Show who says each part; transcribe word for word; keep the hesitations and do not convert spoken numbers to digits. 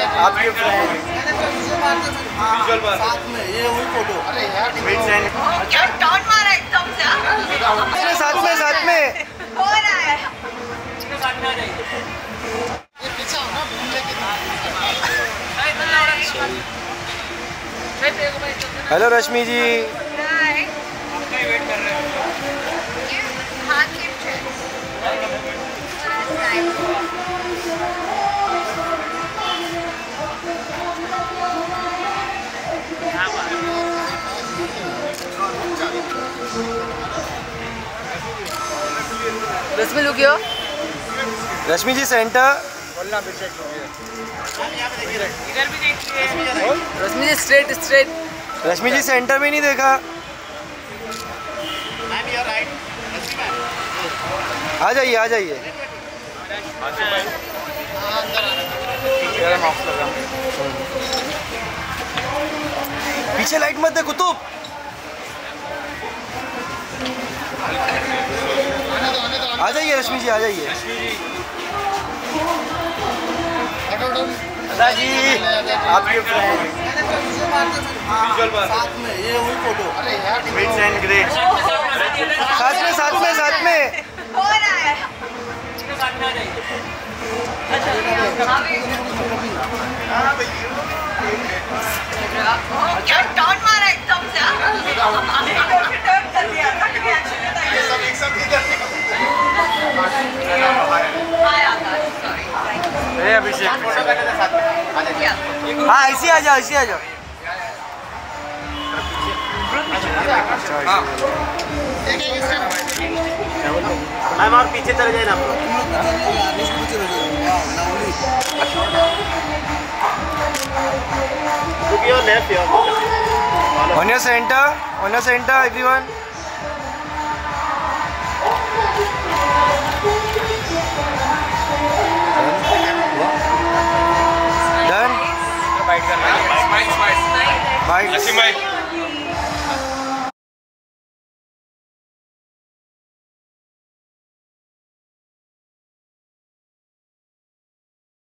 Speaker 1: आपके फ्रेंड साथ में ये वही फोटो। अरे यार
Speaker 2: क्या टॉन मारा एकदम से।
Speaker 1: साथ में साथ में
Speaker 2: हो रहा है।
Speaker 1: ये पीछे आओ ना घूमने के लिए। हेलो रश्मि जी।
Speaker 2: रश्मि लुकियो।
Speaker 1: रश्मि जी सेंटर।
Speaker 2: इधर भी देखिए। Rashmi ji straight straight.
Speaker 1: Rashmi ji centre में नहीं देखा। आ जाइए आ जाइए। पीछे लाइट मत दे कुतुब। आ जाइए रश्मि जी आ जाइए। दादाजी आपके फ्रेंड साथ में ये वही फोटो। अरे यार ग्रेट साथ में साथ में साथ में
Speaker 2: हो रहा है। क्या टॉन मारा एकदम से। टर्न कर दिया।
Speaker 1: अभिषेक हाँ ऐसे आ जाओ ऐसे आ जाओ। मैम और पीछे चले जाए ना। On your center, on your center, everyone. Done. Bite. Bite. Bite.